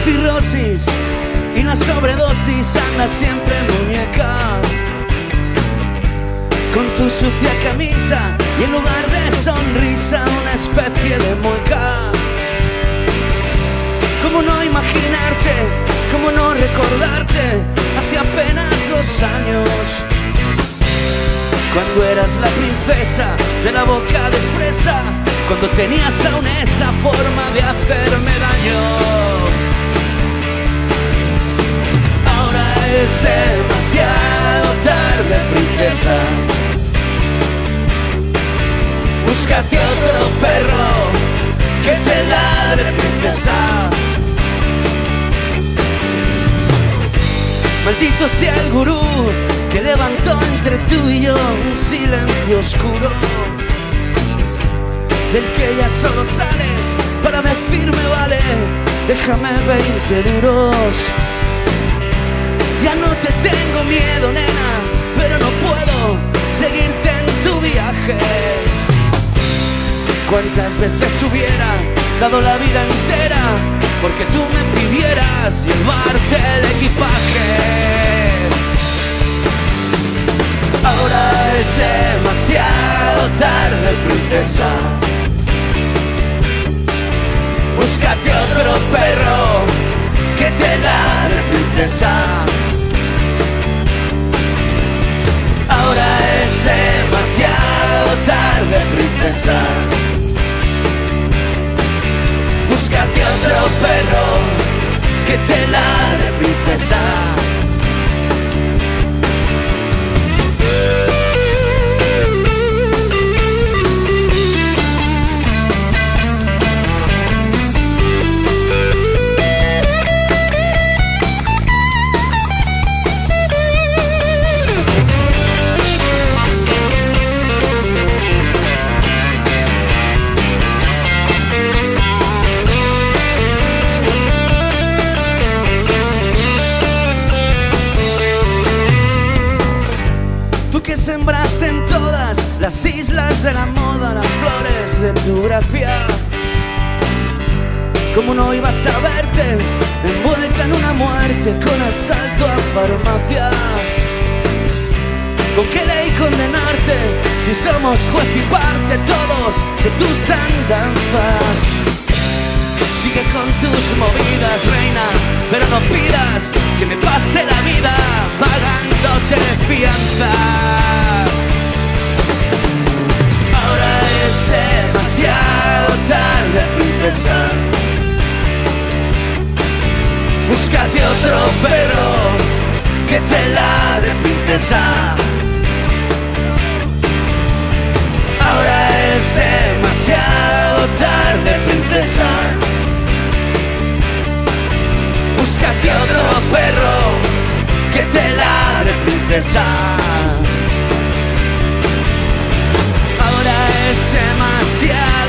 cirrosis y la sobredosis anda siempre muñeca, con tu sucia camisa y en lugar de sonrisa una especie de mueca. ¿Cómo no imaginarte? ¿Cómo no recordarte? Hace apenas 2 años, cuando eras la princesa de la boca de fresa, cuando tenías aún esa forma de hacerme daño. Ahora es demasiado tarde, princesa. Búscate otro perro que te ladre, princesa. Maldito sea el gurú que levantó entre tú y yo un silencio oscuro, del que ya solo sales para decirme vale, déjame 20 duros. Ya no te tengo miedo, nena, pero no puedo seguirte en tu viaje. ¿Cuántas veces hubiera dado la vida entera porque tú me pidieras llevarte el equipaje? Ahora es demasiado tarde, princesa. Búscate otro perro que te ladre, princesa. Ahora es demasiado tarde, princesa. Búscate otro perro que te ladre, princesa. Sembraste en todas las islas de la moda las flores de tu gracia. ¿Cómo no ibas a verte envuelta en una muerte con asalto a farmacia? ¿Con qué ley condenarte si somos juez y parte todos de tus andanzas? Sigue con tus movidas, reina, pero no pidas que me pase la vida pagándote fianzas. Ahora es demasiado tarde, princesa. Búscate otro perro que te ladre, princesa. Ahora es demasiado tarde, princesa. Búscate otro perro que te ladre, princesa. Ahora es demasiado